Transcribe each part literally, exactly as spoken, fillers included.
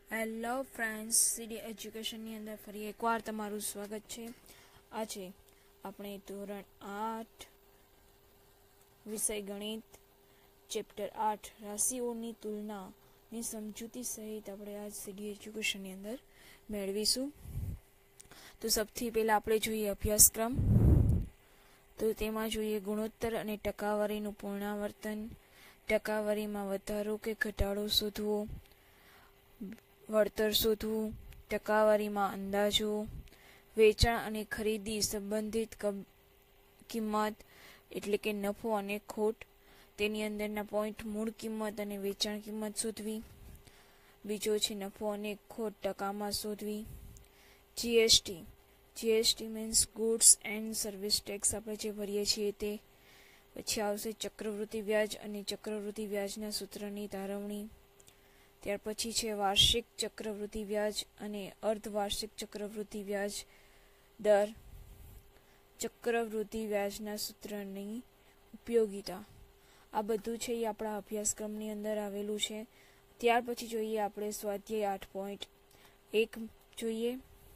Hello friends, સીડી એજ્યુકેશનની અંદર ફરી એકવાર તમારું સ્વાગત છે. આજે આપણે ધોરણ આઠ વિષય ગણિત ચેપ્ટર આઠ રાશિઓની તુલનાની સમજૂતી સહિત આપણે આજ સીડી એજ્યુકેશનની અંદર મેળવીશું. તો સૌથી પહેલાં આપણે જોઈએ અભ્યાસક્રમ. તો તેમાં જોઈએ ગુણોત્તર અને ટકાવારીનું પુનરાવર્તન, ટકાવારીમાં વધારો કે ઘટાડો શોધવો, વળતર શોધવું, ટકાવારીમાં અંદાજો, વેચાણ અને ખરીદી સંબંધિત કિંમત એટલે કે નફો અને ખોટ, તેની અંદરના પોઈન્ટ મૂળ કિંમત અને વેચાણ કિંમત શોધવી. બીજો છે નફો અને ખોટ ટકામાં શોધવી. GST GST means goods and service tax આપણે જે ભરીએ છીએ તે. પછી આવશે ચક્રવૃદ્ધિ વ્યાજ અને ચક્રવૃદ્ધિ વ્યાજના સૂત્રની તારવણી. ત્યાર પછી છે વાર્ષિક ચક્રવૃદ્ધિ વ્યાજ અને અર્ધવાર્ષિક ચક્રવૃદ્ધિ વ્યાજ દર. ચક્રવૃદ્ધિ વ્યાજના સૂત્રની ઉપયોગિતા. આ બધું છે એ આપણા અભ્યાસક્રમની અંદર આવેલું છે. ત્યાર પછી જોઈએ આપણે સ્વાધ્યાય આઠ પોઈન્ટ એક જોઈએ.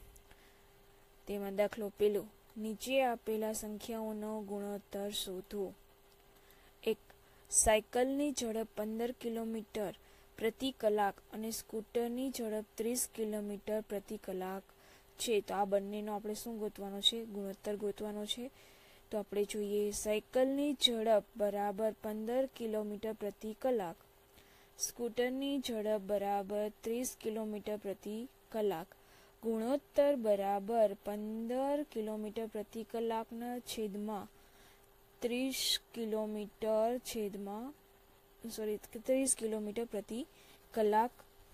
તેમાં દાખલો પેલો, નીચે આપેલા સંખ્યાઓનો ગુણોત્તર શોધો. એક, સાયકલની ઝડપ પંદર કિલોમીટર પ્રતિ કલાક અને સ્કૂટરની ઝડપ ત્રીસ કિલોમીટર પ્રતિ કલાક છે. તો આ બંનેનો આપણે શું ગોતવાનો છે? ગુણોત્તર ગોતવાનો છે. તો આપણે જોઈએ સાયકલની ઝડપ બરાબર પંદર કિલોમીટર પ્રતિ કલાક, સ્કૂટરની ઝડપ બરાબર ત્રીસ કિલોમીટર પ્રતિ કલાક. ગુણોત્તર બરાબર પંદર કિલોમીટર પ્રતિ કલાકના છેદમાં ત્રીસ કિલોમીટર છેદમાં સોરી ત્રીસ કિલોમીટર પ્રતિ કલાક.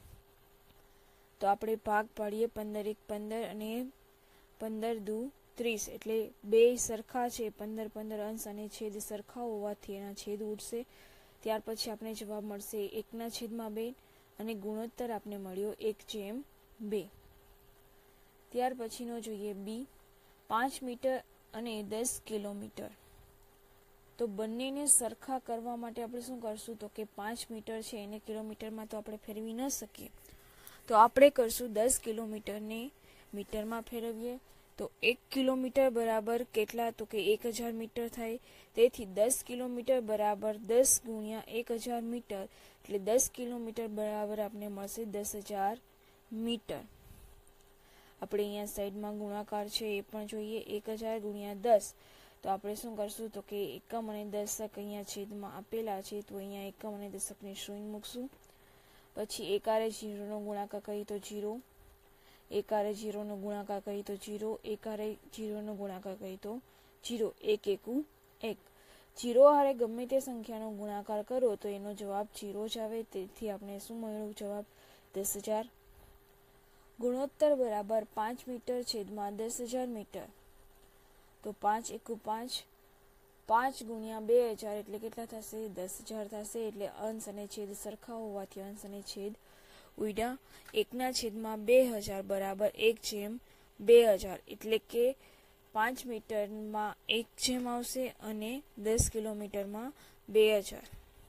તો આપણે ભાગ પાડીએ, પંદર એક પંદર અને પંદર દુ ત્રીસ, એટલે બે સરખા છે. પંદર પંદર અંશ અને છેદ સરખા હોવાથી એના છેદ ઉડશે. ત્યાર પછી આપણે જવાબ મળશે એકના છેદમાં બે અને ગુણોત્તર આપણે મળ્યો એક જેમ બે. ત્યાર પછીનો જોઈએ બી, પાંચ મીટર અને દસ કિલોમીટર. તો બંનેને સરખા કરવા માટે આપણે શું કરશું? તો કે પાંચ મીટર છે એને કિલોમીટરમાં તો આપણે ફેરવી ન શકીએ, તો આપણે કરશું દસ કિલોમીટરને મીટરમાં ફેરવીએ. તો એક કિલોમીટર બરાબર કેટલા? તો કે એક હજાર મીટર થાય. તેથી દસ કિલોમીટર બરાબર દસ ગુણ્યા એક હજાર મીટર, એટલે દસ કિલોમીટર બરાબર આપણે મળશે દસ હજાર મીટર. આપણે અહીંયા સાઈડમાં ગુણાકાર છે એ પણ જોઈએ. એક હજાર ગુણ્યા દસ, તો આપણે શું કરશું? તો કે એકમ અને દશક અહીંયા છેદમાં આપેલા છે, તો અહીંયા એકમ અને દશકને શૂન્ય મૂકશું. પછી એકારે જીરોનો ગુણાકાર કરીએ તો જીરો, એકારે જીરોનો ગુણાકાર કરીએ તો જીરો, એકારે જીરોનો ગુણાકાર કરીએ તો જીરો, એક એકુ એક. જીરો હારે ગમે તે સંખ્યાનો ગુણાકાર કરો તો એનો જવાબ જીરો જ આવે. તેથી આપણે શું મળ્યું જવાબ? દસ હજાર. ગુણોત્તર બરાબર પાંચ મીટર છેદમાં દસ હજાર મીટર. તો પાંચ એકુ પાંચ, પાંચ ગુણ્યા બે હજાર એટલે કેટલા થશે? દસ હજાર થશે. એટલે અંશ અને છેદ સરખા હોવાથી અંશ અને છેદ ઉડ્યા. એકના છેદમાં બે હજાર બરાબર એક જેમ બે હજાર, એટલે કે પાંચ મીટરમાં એક જેમ આવશે અને દસ કિલોમીટરમાં બે હજાર.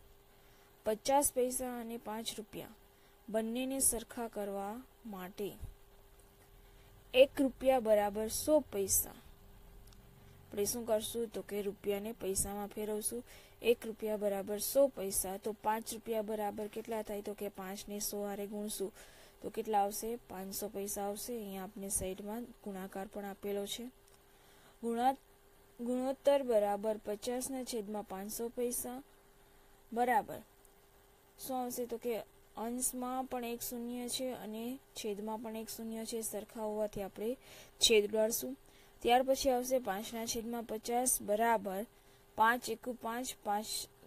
પચાસ પૈસા અને પાંચ રૂપિયા બંનેને સરખા કરવા માટે એક રૂપિયા બરાબર સો પૈસા. આપણે શું કરશું? તો કે રૂપિયાને પૈસામાં ફેરવશું. એક રૂપિયા બરાબર સો પૈસા. તો પાંચ રૂપિયા બરાબર કેટલા થાય? તો કે પાંચને સો હારે ગુણશું તો કેટલા આવશે? પાંચસો પૈસા આવશે. અહીંયા આપણે સાઈડમાં ગુણાકાર પણ આપેલો છે. ગુણા ગુણોત્તર બરાબર પચાસના છેદમાં પાંચસો પૈસા બરાબર શું આવશે? તો કે અંશમાં પણ એક શૂન્ય છે અને છેદમાં પણ એક શૂન્ય છે. સરખા હોવાથી આપણે છેદ ઉડાડશું. ત્યાર પછી આવશે પાંચના છેદમાં પચાસ બરાબર પાંચ એકુ પાંચ, પાંચ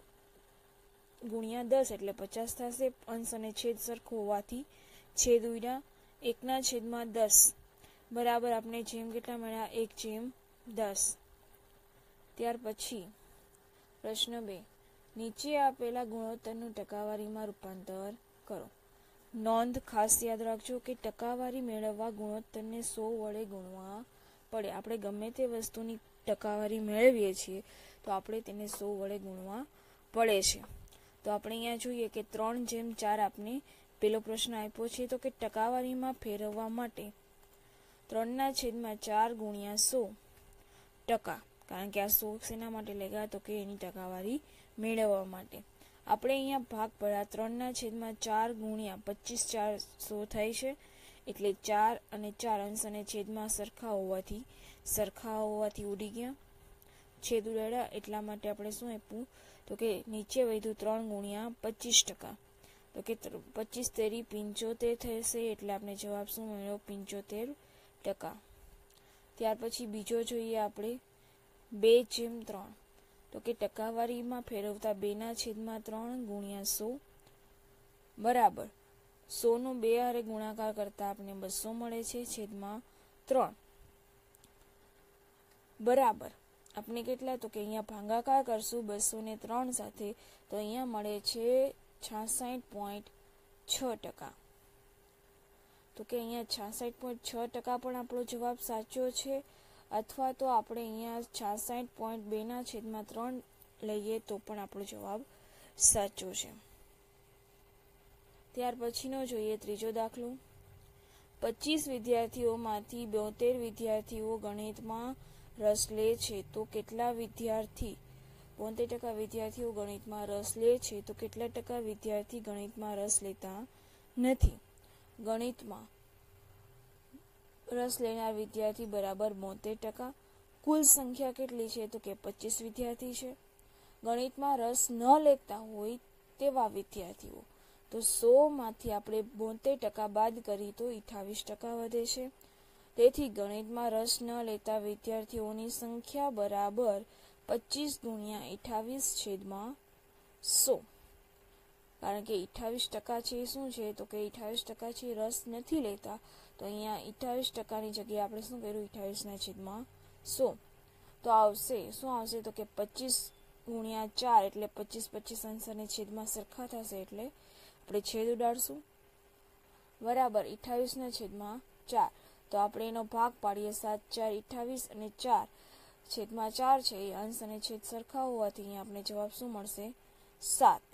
ગુણ્યા દસ એટલે પચાસ થશે. અંશ અને છેદ સરખો હોવાથી છેદ ઉડ્યા. એકના છેદમાં દસ બરાબર આપણે જેમ કેટલા મળ્યા? એક જેમ દસ. ત્યાર પછી પ્રશ્ન બે, નીચે આપેલા ગુણોત્તરનું ટકાવારીમાં રૂપાંતર કરો. નોંધ ખાસ યાદ રાખજો કે ટકાવારી મેળવવા ગુણોત્તરને સો વડે ગુણવા પડે. આપણે ગમે તે વસ્તુની ટકાવારી મેળવીએ છીએ તો આપણે તેને સો વડે ગુણવા પડે છે. તો આપણે અહીંયા જોઈએ કે ત્રણ જેમ ચાર આપણે પેલો પ્રશ્ન આપ્યો છે તો કે ટકાવારીમાં ફેરવવા માટે ત્રણના છેદમાં ચાર ગુણ્યા સો ટકા, કારણ કે આ સો શેના માટે લેગા તો કે એની ટકાવારી મેળવવા માટે. આપણે અહીંયા ભાગ પડ્યા ત્રણના છેદમાં ચાર ગુણ્યા પચીસ ચાર સો થાય છે, એટલે ચાર અને ચાર અંશ અને છેદમાં સરખા હોવાથી સરખા હોવાથી ઉડી ગયા, છેદ ઉડાડ્યા, એટલા માટે આપણે શું આપ્યું તો કે નીચે વધ્યું ત્રણ ગુણ્યા પચીસ ટકા, તો કે પચીસ તેરી પંચોતેર થશે, એટલે આપણે જવાબ શું મળ્યો પંચોતેર ટકા. ત્યાર પછી બીજો જોઈએ આપણે બે જેમ ત્રણ, તો કે ટકાવારીમાં ફેરવતા બેના છેદમાં ત્રણ ગુણ્યા સો બરાબર સોનો બે હારે ગુણાકાર કરતા આપણે બસો મળે છે છેદમાં ત્રણ બરાબર આપણે કેટલા તો કે અહીંયા ભાગાકાર કરશું બસો ને ત્રણ સાથે, તો અહીંયા મળે છે છાસઠ પોઈન્ટ છ ટકા. તો કે અહીંયા છાસઠ પોઈન્ટ છ ટકા પણ આપણો જવાબ સાચો છે, અથવા તો આપણે અહીંયા છાસઠ પોઈન્ટ બેના છેદમાં ત્રણ લઈએ તો પણ આપણો જવાબ સાચો છે. ત્યાર પછીનો જોઈએ ત્રીજો દાખલો. પચીસ વિદ્યાર્થીઓમાંથી બોતેર વિદ્યાર્થીઓ ગણિતમાં રસ લે છે તો કેટલા વિદ્યાર્થી બોતેર ટકા વિદ્યાર્થીઓ ગણિતમાં રસ લે છે તો કેટલા ટકા વિદ્યાર્થી ગણિતમાં રસ લેતા નથી. ગણિતમાં રસ લેનાર વિદ્યાર્થી બરાબર બોતેર ટકા. કુલ સંખ્યા કેટલી છે તો કે પચીસ વિદ્યાર્થી છે. ગણિતમાં રસ ન લેતા હોય તેવા વિદ્યાર્થીઓ, તો સો માંથી આપણે બોતેર ટકા બાદ કરી તો અઠ્ઠાવીસ ટકા વધે છે. તેથી ગણિતમાં રસ ન લેતા વિદ્યાર્થીઓની સંખ્યા બરાબર પચીસ ગુણ્યા અઠ્ઠાવીસ છેદમાં સો, કારણ કે અઠ્ઠાવીસ ટકા છે શું છે તો કે અઠ્ઠાવીસ ટકા છે રસ નથી લેતા, તો અહીંયા અઠ્ઠાવીસ ટકાની જગ્યાએ આપણે શું કર્યું અઠ્ઠાવીસના છેદમાં સો, તો આવશે શું આવશે તો કે પચીસ ગુણ્યા ચાર એટલે પચીસ પચીસ અંશ અને છેદમાં સરખા થશે, એટલે આપણે છેદ ઉડાડશું બરાબર અઠ્ઠાવીસના છેદમાં ચાર, તો આપણે એનો ભાગ પાડીએ સાત ચાર અઠ્ઠાવીસ અને ચાર છેદમાં ચાર છે એ અંશ અને છેદ સરખા હોવાથી અહીંયા આપણે જવાબ શું મળશે સાત.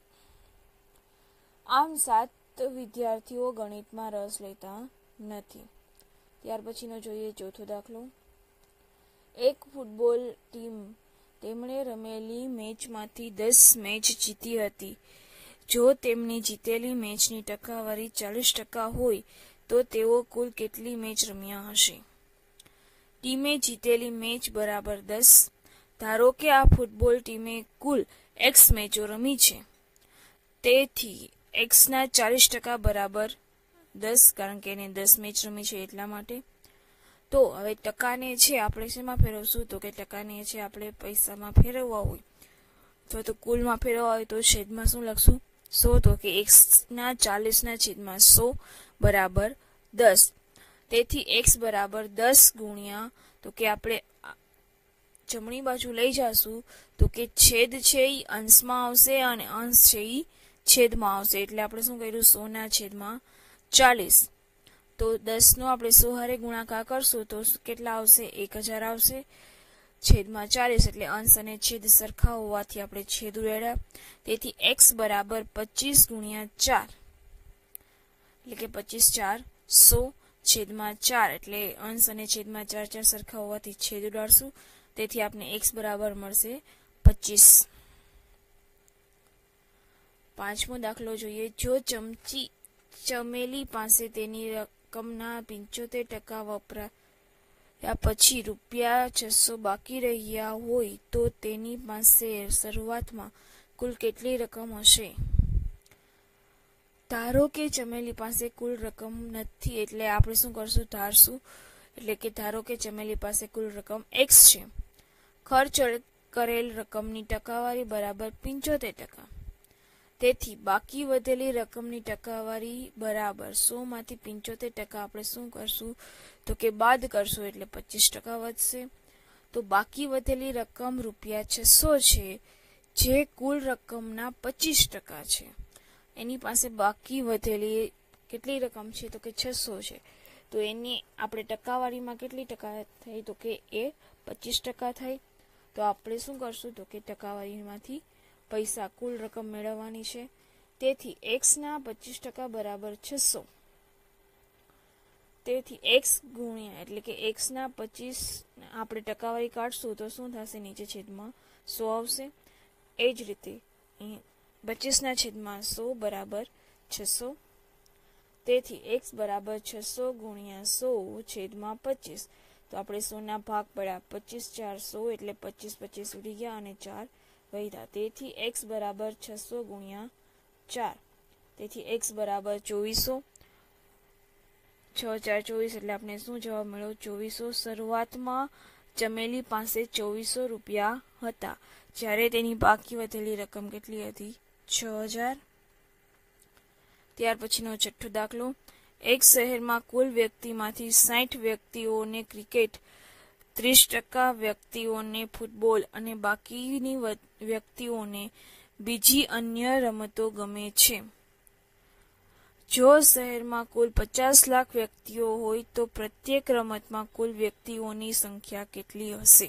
આમ સાત વિદ્યાર્થીઓ ગણિતમાં રસ લેતા નથી. ત્યાર પછીનો જોઈએ ચોથો દાખલો. એક ફૂટબોલ ટીમ તેમણે રમેલી મેચમાંથી દસ મેચ જીતી હતી. જો તેમની જીતેલી મેચની ટકાવારી ચાલીસ ટકા હોય તો તેઓ કુલ કેટલી મેચ રમ્યા હશે. ટીમે જીતેલી મેચ બરાબર દસ. ધારો કે આ ફૂટબોલ ટીમે કુલ એક્સ મેચો રમી છે, તેથી એક્સના ચાલીસ ટકા બરાબર દસ, કારણ કે એને દસ મેચ રમી છે એટલા માટે. તો હવે ટકાને છે આપણે શેમાં ફેરવશું તો કે ટકાને છે આપણે પૈસામાં ફેરવવા હોય અથવા તો કુલમાં ફેરવવા હોય તો છેદમાં શું લખશું સો, તો કે એક્સના ચાલીસના છેદમાં સો બરાબર દસ. તેથી એક્સ બરાબર દસ ગુણ્યા તો કે આપણે જમણી બાજુ લઈ જશું તો કે છેદ છે એ અંશમાં આવશે અને અંશ છે એ છેદમાં આવશે, એટલે આપણે શું કર્યું સો ના છેદમાં ચાલીસ. તો દસ નો આપણે સો હારે ગુણાકાર કરશું તો કેટલા આવશે એક હજાર આવશે છેદમાં ચાલીસ, એટલે અંશ અને છેદ સરખા હોવાથી આપણે છેદ ઉડાડ્યા. તેથી એક્સ બરાબર પચીસ ગુણ્યા ચાર એટલે કે પચીસ ચાર સો છેદમાં ચાર, એટલે અંશ અને છેદમાં ચાર ચાર સરખા હોવાથી છેદ ઉડાડશું. તેથી આપણે એક્સ બરાબર મળશે પચીસ. પાંચમો દાખલો જોઈએ. જો ચમચી ચમેલી પાસે તેની રકમના પંચોતેર ટકા વપરાયા પછી રૂપિયા છસો બાકી રહ્યા હોય તો તેની પાસે શરૂઆતમાં કુલ કેટલી રકમ હશે. ધારો કે ચમેલી પાસે કુલ રકમ નથી, એટલે આપણે શું કરશું ધારશું, એટલે કે ધારો કે ચમેલી પાસે કુલ રકમ એક્સ છે. ખર્ચ કરેલ રકમની ટકાવારી બરાબર પંચોતેર ટકા. તેથી બાકી વધેલી રકમની ટકાવારી બરાબર સો માંથી પંચોતેર ટકા આપણે શું કરશું તો કે બાદ કરશું, એટલે પચીસ ટકા વધશે. તો બાકી વધેલી રકમ રૂપિયા છસો છે, જે કુલ રકમના પચીસ ટકા છે. એની પાસે બાકી વધેલી કેટલી રકમ છે તો કે છસો છે, તો એની આપણે ટકાવારીમાં કેટલી ટકા થઈ તો કે એ પચીસ ટકા થાય. તો આપણે શું કરશું તો કે ટકાવારીમાંથી પૈસા કુલ રકમ મેળવવાની છે, તેથી x ના પચીસ ટકા બરાબર છસો. તેથી x ગુણ્યા એટલે કે x ના પચીસ આપણે ટકાવારી કાઢશું તો શું થશે? નીચે છેદમાં સો આવશે. એ જ રીતે પચીસ ના છેદમાં સો બરાબર છસો. તેથી x બરાબર છસો ગુણ્યા સો છેદમાં પચીસ. તો આપણે સો ના ભાગ પડ્યા પચીસ ચાર સો એટલે પચીસ પચીસ ઉડી ગયા અને ચાર વધ્યા. તેથી x બરાબર છસો ગુણ્યા ચાર. તેથી x બરાબર ચોવીસો. છ ચાર ચોવીસ એટલે આપણે શું જવાબ મળ્યો? ચોવીસો. શરૂઆતમાં ચમેલી પાસે ચોવીસો રૂપિયા હતા, જ્યારે તેની બાકી વધેલી રકમ કેટલી હતી? છ હજાર. ત્યાર પછીનો છઠ્ઠો દાખલો. એક શહેરમાં કુલ વ્યક્તિમાંથી સાઠ વ્યક્તિઓને ક્રિકેટ, ત્રીસ ટકા વ્યક્તિઓને ફૂટબોલ અને બાકીની વ્યક્તિઓને બીજી અન્ય રમતો ગમે છે. જો શહેરમાં કુલ પચાસ લાખ વ્યક્તિઓ હોય તો પ્રત્યેક રમતમાં કુલ વ્યક્તિઓની સંખ્યા કેટલી હશે?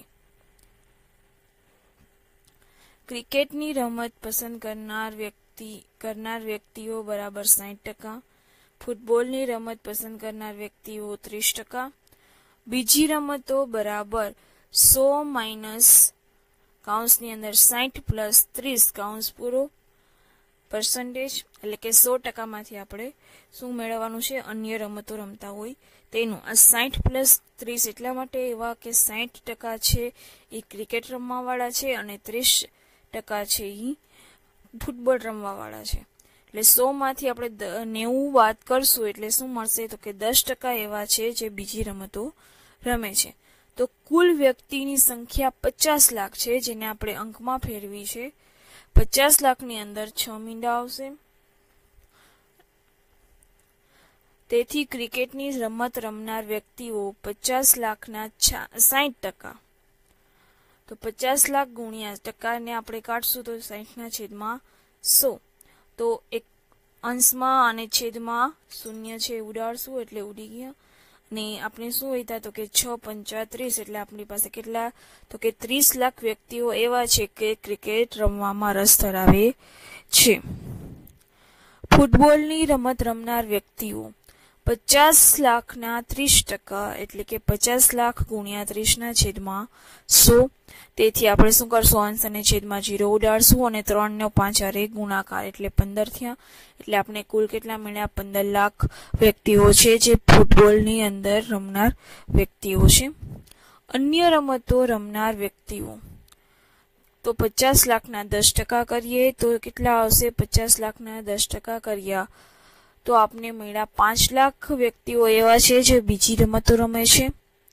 ક્રિકેટની રમત પસંદ કરનાર વ્યક્તિ કરનાર વ્યક્તિઓ બરાબર સાઠ ટકા, ફૂટબોલની રમત પસંદ કરનાર વ્યક્તિઓ ત્રીસ ટકા, બીજી રમતો બરાબર સો માઇનસ કાઉન્સની અંદર સાઠ પ્લસ ત્રીસ કાઉન્સ પૂરો પર્સન્ટેજ એટલે કે સો ટકામાંથી આપણે શું મેળવવાનું છે? અન્ય રમતો રમતા હોય તેનું. આ સાઠ પ્લસ ત્રીસ એટલા માટે એવા કે સાઠ ટકા છે એ ક્રિકેટ રમવાવાળા છે અને ત્રીસ ટકા છે એ ફૂટબોલ રમવાવાળા છે. એટલે સો માંથી આપણે નેવું વાત કરશું એટલે શું મળશે? તો કે દસ ટકા એવા છે જે બીજી રમતો રમે છે. તો કુલ વ્યક્તિની સંખ્યા પચાસ લાખ છે, જેને આપણે અંકમાં ફેરવી છે. પચાસ લાખની અંદર છ મીંડા આવશે. તેથી ક્રિકેટની રમત રમનાર વ્યક્તિઓ પચાસ લાખના સાઠ ટકા. તો પચાસ લાખ ગુણ્યા ટકાને આપણે કાઢશું તો સાઠના છેદમાં સો. તો એક અંશમાં અને છેદમાં શૂન્ય છે ઉડાડશું એટલે ઉડી ગયા. અને આપણે શું હતા? તો કે છ પંચા ત્રીસ એટલે આપણી પાસે કેટલા? તો કે ત્રીસ લાખ વ્યક્તિઓ એવા છે કે ક્રિકેટ રમવામાં રસ ધરાવે છે. ફૂટબોલની રમત રમનાર વ્યક્તિઓ પચાસ લાખના ત્રીસ ટકા એટલે કે પચાસ લાખ ગુણ્યા ત્રીસના છેદમાં સો. તેથી આપણે શું કરશું? અંશ અને છેદમાં જીરો ઉડાડશું અને ત્રણ નો પાંચ હારે ગુણાકાર એટલે પંદર થયા. એટલે આપણે કુલ કેટલા મળ્યા? પંદર લાખ વ્યક્તિઓ છે જે ફૂટબોલની અંદર રમનાર વ્યક્તિઓ છે. અન્ય રમતો રમનાર વ્યક્તિઓ તો પચાસ લાખના દસ ટકા કરીએ તો કેટલા આવશે? પચાસ લાખના દસ ટકા કર્યા તો આપને મળ્યા પાંચ લાખ વ્યક્તિઓ એવા છે જે બીજી રમતો રમે છે.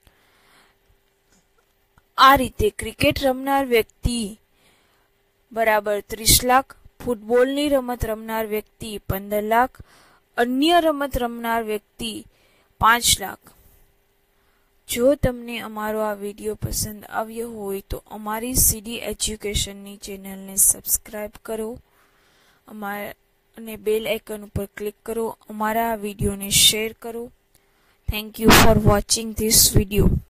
આ રીતે ક્રિકેટ રમનાર વ્યક્તિ બરાબર ત્રીસ લાખ, ફૂટબોલની રમત રમનાર વ્યક્તિ પંદર લાખ, અન્ય રમત રમનાર વ્યક્તિ પાંચ લાખ. જો તમને અમારો આ વિડીયો પસંદ આવ્યો હોય તો અમારી સીડી એજ્યુકેશનની ચેનલને સબસ્ક્રાઇબ કરો અમારા અને બેલ આઇકન ઉપર ક્લિક કરો. અમારા આ વિડીયોને શેર કરો. Thank you for watching this video.